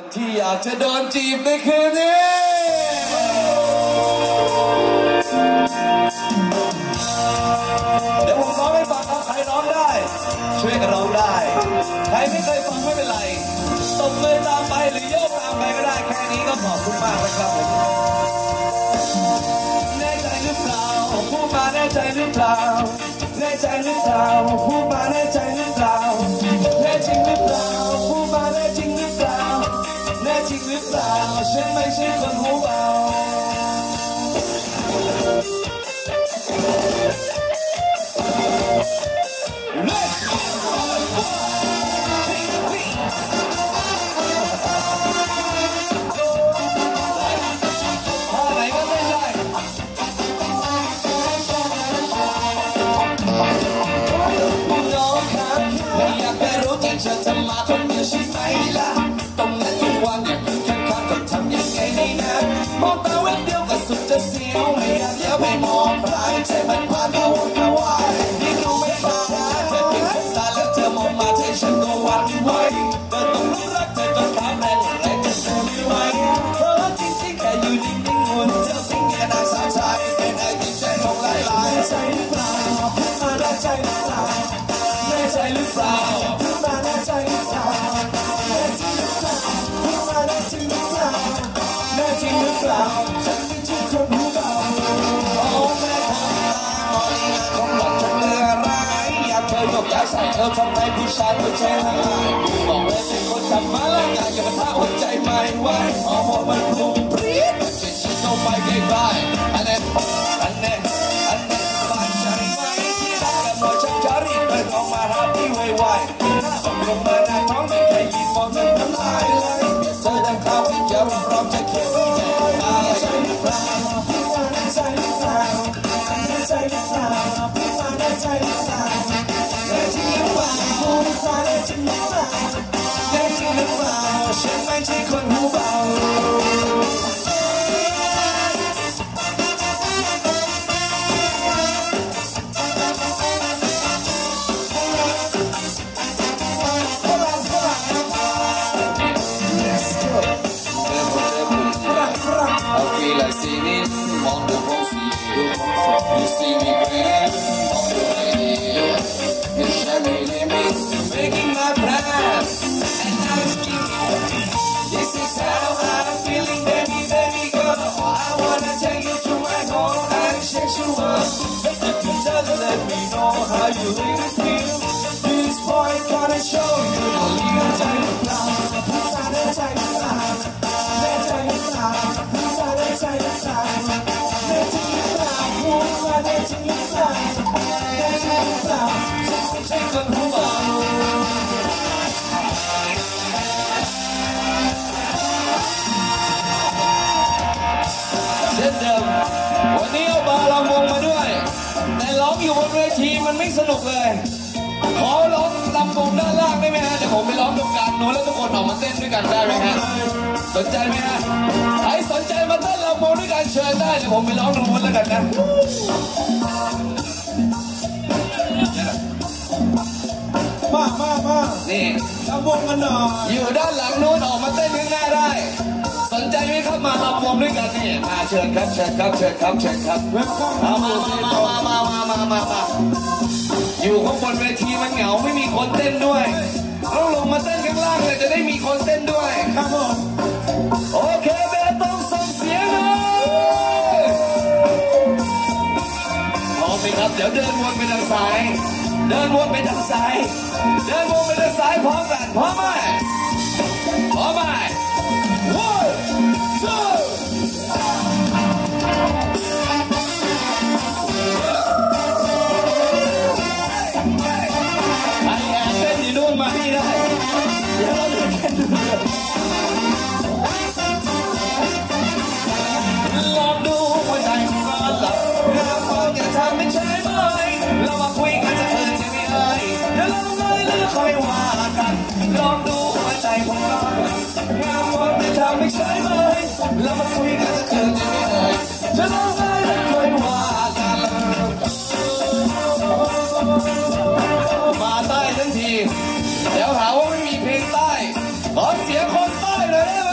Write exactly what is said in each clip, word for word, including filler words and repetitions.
ที่อยากจะโดนจีบในคืนนี้เดี๋ยวผมร้องให้ฟังครับใครร้องได้ช่วยกันร้องได้ใครไม่เคยฟังไม่เป็นไรตบมือตามไปหรือโยกตามไปก็ได้แค่นี้ก็ขอบคุณมากเลยครับผมแน่ใจหรือเปล่าพูดมาแน่ใจหรือเปล่าแน่ใจหรือเปล่าพูดมาแน่ใจหรือเปล่าแน่จริงหรือเปล่าพูดมาแน่จริงหรือเปล่าแน่จริงหรือเปล่าฉันไม่ใช่คนหูเบาจะทำมาคนเดียวใช่ไหมล่ะตรงนั้นยังว่างอยากอยู่ข้างๆต้องทำยังไงดีนะมองตาแวบเดียวก็สุดจะเสียวไม่อยากเลี้ยวไปมองใครใจมันพาเขาวนเขาว่ายยิ่งดูไม่ตาเธอเพียงคนตาแล้วเธอมองมาใจฉันก็หวั่นไหวเธอต้องรู้รักเธอต้องถามแรงแรงจะเธอไม่ไหวเพราะจริงๆแค่อยู่นิ่งๆหุ่นเจ้าสิ่งแค่น่าสาวใจเป็นไอ้ที่ใจของลายลายใจหรือเปล่ามาได้ใจหรือเปล่าแน่ใจหรือเปล่าใจหรือเปล่าแน่จริงหรือเปล่าพูดมาแน่จริงหรือเปล่าแน่จริงหรือเปล่าฉันไม่ใช่คนหูเบาโอ้แม่ทำตามอลีลาของหล่อนจนเลือร้ายอยากเคยยกย้ายใส่เธอทำไมผู้ชายหัวใจหายบอกเลยเป็นคนทำมาแล้วงานอย่ามาท้าหัวใจไม่ไหวอ๋อมันพลุปรี๊ดมันจะชิดเข้าไปใกล้ๆอันนี้อันนี้อันนี้บ้านฉันไหมที่รักกันหน่อยฉันจะรีบเดินออกมาหาพี่ไวๆลงมาหน้าท้องที่แค่ยิ้มมองเธอทำลายเลยเธอดังข้าวที่เจ้าพร้อมจะเขียนที่แก่ตายใจหรือเปล่าพี่ว่าแน่ใจหรือเปล่าแน่ใจหรือเปล่าพี่ว่าแน่ใจหรือเปล่าแน่จริงหรือเปล่าพูดมาแน่จริงหรือเปล่าแน่จริงหรือเปล่าฉันไม่ใช่คนหูเบาYou see me grin on the radio. You share me limits, making my plans, and now it's me. This is how I'm feeling, baby, baby girl. I wanna take you to my home and shake you up. Take the picture, let me know how you really feel. This boy gonna show you the real time now. Put on the time now. Let time now. Put on the time now. Let time now. Put on the time now.ใช่คนหูเบาเช่นเดิมวันนี้เอาบาลำวงมาด้วยแต่ร้องอยู่บนเวทีมันไม่สนุกเลยขอร้องลำวงด้านล่างได้ไหมฮะเดี๋ยวผมไปร้องตรงกลางโน้นแล้วทุกคนออกมาเต้นด้วยกันได้ไหมฮะสนใจไหมฮะใครสนใจมาเต้นลำวงด้วยกันเชิญได้เดี๋ยวผมไปร้องตรงนู้นแล้วกันนะมามามานี่ลำวงกันหน่อยอยู่ด้านหลังนู้นออกมาเต้นข้างหน้าได้สนใจไหมครับมาลำวงด้วยกันนี่มาเชิญครับเชิญครับเชิญครับเชิญครับมามามามามามามามาอยู่ข้างบนเวทีมันเหงาไม่มีคนเต้นด้วยต้องลงมาเต้นข้างล่างเลยจะได้มีคนเต้นด้วยครับผมโอเคเบสต้องส่งเสียงเลยพร้อมไหมครับเดี๋ยวเดินวนไปทางซ้ายเดินวนไปทางซ้ายเดินวนไปทางซ้ายพร้อมกันพร้อมไหมพร้อมไหม one two ใครแอบเต้นอยู่นู่นมาที่ได้เดี๋ยวเราเดินกันดูลองดูหัวใจของเราหลับงานฟังอย่าทำไม่ใช่ไหมเรามาคุยกันจะเธอจะไม่เอ่ยเดี๋ยวเราเลยเลือกค่อยว่ากันลองดูหัวใจของเรางานฟังอย่าทำไม่ใช่ไหมเรามาคุยกันจะเธอจะไม่เอ่ยเดี๋ยวเราเลยเลือกค่อยว่ากันมาใต้ทั้งทีเดี๋ยวหาว่าไม่มีเพลงใต้ขอเสียงคนใต้เลย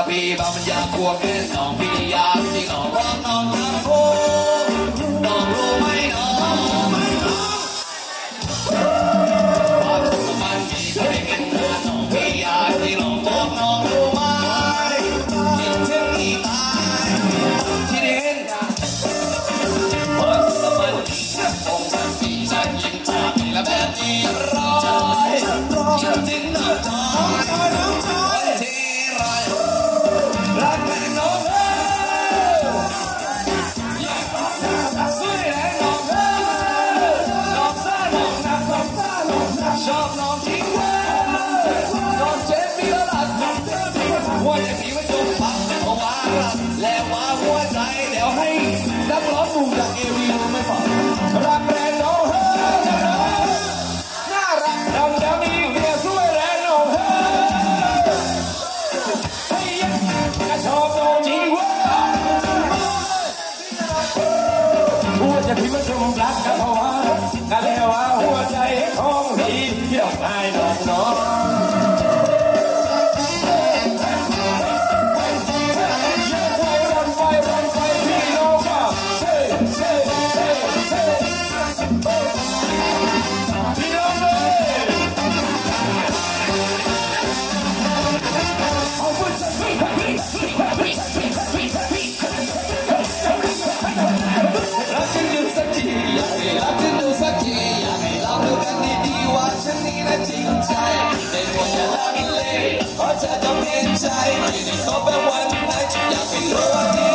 พี่บางมันอยากควงเงินน้องพี่อยากที่น้องร้องน้องทำโคน้องรู้ไหมน้องไม่น้องความสุขมันมีใครกันเธอน้องพี่อยากที่น้องบอกน้องรู้ไหมคิดถึงอีตายที่ได้เห็นความสุขมันมีองค์ฉันพี่ฉันยิ้มจากนี่และแบบนี้ร้อยคิดถึงน้องจอยน้องจอยที่ไรรักแม่น้องเอ้ยอยากบอกเธอสวยแรงน้องเอ้ยน้องซ่าน้องนักน้องซ่าน้องนักชอบน้องจริงเว้ยน้องเจ็บมีแล้วรักน้องเจ็บมีแล้วรักหัวใจพี่มันจมพังเพราะว่ารักแล้วว่าหัวใจเดี๋ยวให้นักร้องหนุ่มจากเอวีรู้ไม่ฟังรักแรงน้องเอ้ยน่ารักดังดังนี้เดียวสวยแรงน้องเอ้ยก็ชอบน้องจริงเว้ยหัวใจพี่มันจมรักกันเพราะว่ากันแล้วว่าหัวใจของพี่เกี่ยวให้น้องน้องรันไฟรันไฟพี่น้องมาเซ่เซ่เซ่เซ่พี่น้องเลยเอาไปสักทีรักฉันดูสักทีอยากให้รักฉันดูสักทีอยากให้เราดูกันดีๆว่าฉันนี่นะจริงใจได้โปรดอย่าละเลยเพราะเธอต้องเห็นใจไม่ได้ขอแค่วันไหนอยากให้รู้ว่าที่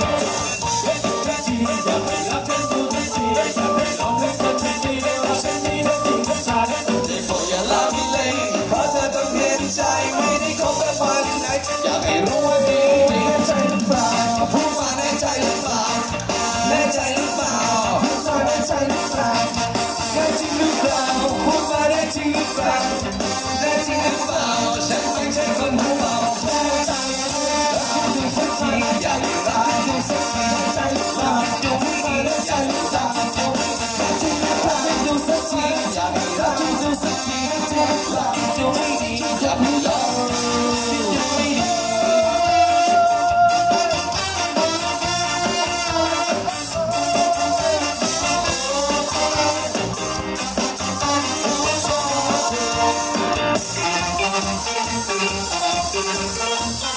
อยากให้รักฉันดูสักทีอยากให้ลองให้คนที่ดีได้ว่าฉันนี่นะจริงใจได้โปรดอย่าละเลยเพราะเธอต้องเห็นใจไม่ได้ขอแค่วันไหนอยากให้รู้ว่าที่แน่ใจหรือเปล่าพูดมาแน่ใจหรือเปล่าแน่ใจหรือเปล่าพูดมาแน่ใจหรือเปล่าแน่จริงหรือเปล่าพูดมาแน่จริงหรือเปล่าแน่จริงหรือเปล่าฉันไม่ใช่คนหูเบาแน่ใจรักดูสักทีอยากให้รักดูสักทีใจหรือเปล่าดูไม่แน่ใจหรือเปล่าจริงหรือเปล่าดูสักทีอยากให้รักดูสักทีใจหรือเปล่าดูไม่ดีอยากให้ลองThank you.